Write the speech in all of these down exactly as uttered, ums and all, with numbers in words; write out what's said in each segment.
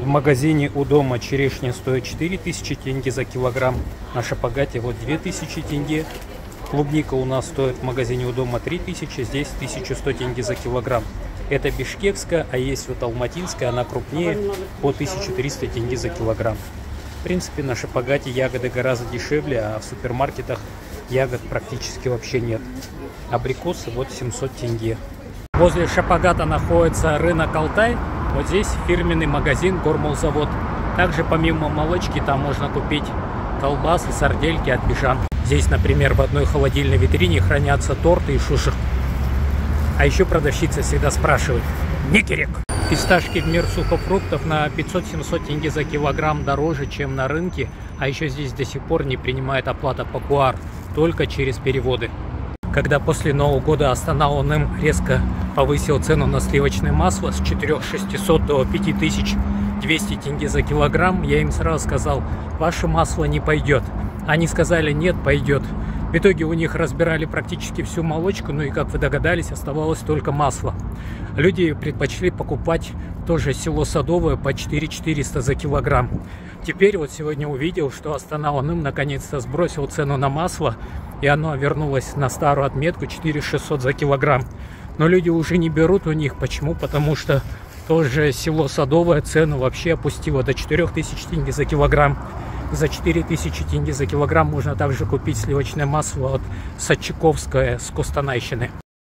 В магазине у дома черешня стоит четыре тысячи тенге за килограмм. На Шапагате вот две тысячи тенге. Клубника у нас стоит в магазине у дома три тысячи, здесь тысяча сто тенге за килограмм. Это бишкекская, а есть вот алматинская, она крупнее, по тысяче триста тенге за килограмм. В принципе, на Шапагате ягоды гораздо дешевле, а в супермаркетах ягод практически вообще нет. Абрикосы вот семьсот тенге. Возле Шапагата находится рынок Алтай. Вот здесь фирменный магазин Гормолзавод. Также помимо молочки там можно купить колбасы, сардельки от Бижан. Здесь, например, в одной холодильной витрине хранятся торты и шушер. А еще продавщица всегда спрашивает: «Никерек?» Фисташки в мир сухофруктов на пятьсот-семьсот тенге за килограмм дороже, чем на рынке. А еще здесь до сих пор не принимает оплата по ку ар, только через переводы. Когда после Нового года Астана ОНМ резко повысил цену на сливочное масло с четырёх тысяч шестисот до пяти тысяч двухсот тенге за килограмм, я им сразу сказал: ваше масло не пойдет. Они сказали: нет, пойдет. В итоге у них разбирали практически всю молочку, ну и, как вы догадались, оставалось только масло. Люди предпочли покупать тоже село Садовое по четыре тысячи четыреста за килограмм. Теперь вот сегодня увидел, что Астана ОНМ наконец-то сбросил цену на масло, и оно вернулось на старую отметку четыре тысячи шестьсот за килограмм. Но люди уже не берут у них. Почему? Потому что тоже село Садовое цену вообще опустило до четырёх тысяч тенге за килограмм. За четыре тысячи тенге за килограмм можно также купить сливочное масло от Садчиковское с Костанайщины.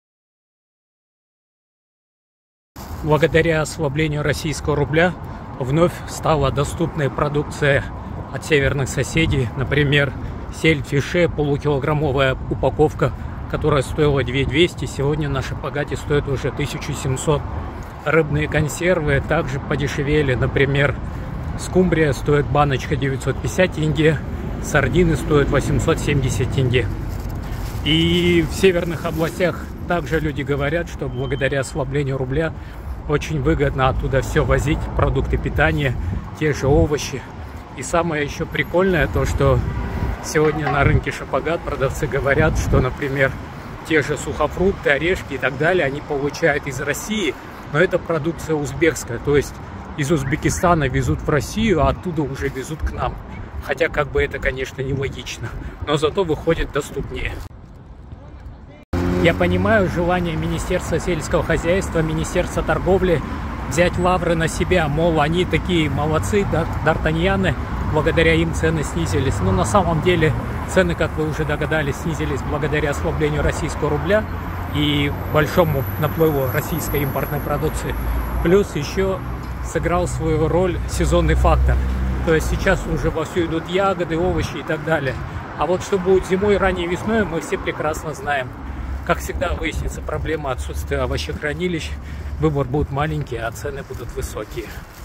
Благодаря ослаблению российского рубля вновь стала доступной продукция от северных соседей. Например, сель фише, полукилограммовая упаковка, которая стоила две тысячи двести, сегодня на Шапагате стоит уже тысячу семьсот. Рыбные консервы также подешевели. Например, скумбрия стоит баночка девятьсот пятьдесят тенге, сардины стоят восемьсот семьдесят тенге. И в северных областях также люди говорят, что благодаря ослаблению рубля очень выгодно оттуда все возить, продукты питания, те же овощи. И самое еще прикольное то, что сегодня на рынке Шапагат продавцы говорят, что, например, те же сухофрукты, орешки и так далее они получают из России, но это продукция узбекская, то есть из Узбекистана везут в Россию, а оттуда уже везут к нам. Хотя как бы это, конечно, нелогично, но зато выходит доступнее. Я понимаю желание Министерства сельского хозяйства, Министерства торговли взять лавры на себя, мол, они такие молодцы, да, д'Артаньяны, благодаря им цены снизились. Но на самом деле цены, как вы уже догадались, снизились благодаря ослаблению российского рубля и большому наплыву российской импортной продукции. Плюс еще сыграл свою роль сезонный фактор. То есть сейчас уже вовсю идут ягоды, овощи и так далее. А вот что будет зимой и ранней весной, мы все прекрасно знаем. Как всегда выяснится проблема отсутствия овощехранилищ. Выбор будет маленький, а цены будут высокие.